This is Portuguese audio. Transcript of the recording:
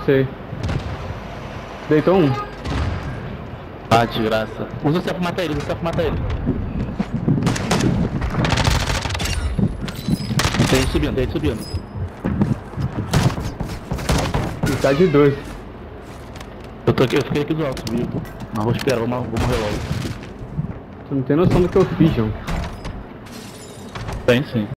Sei. Deitou um. Ah, desgraça. Usa o céu pra matar ele, usa o céu pra matar ele. Tem ele subindo, tem ele subindo. Ele tá de dois. Eu fiquei aqui do alto, viu? Mas vou esperar, vou morrer logo. Você não tem noção do que eu fiz, João. Tem sim.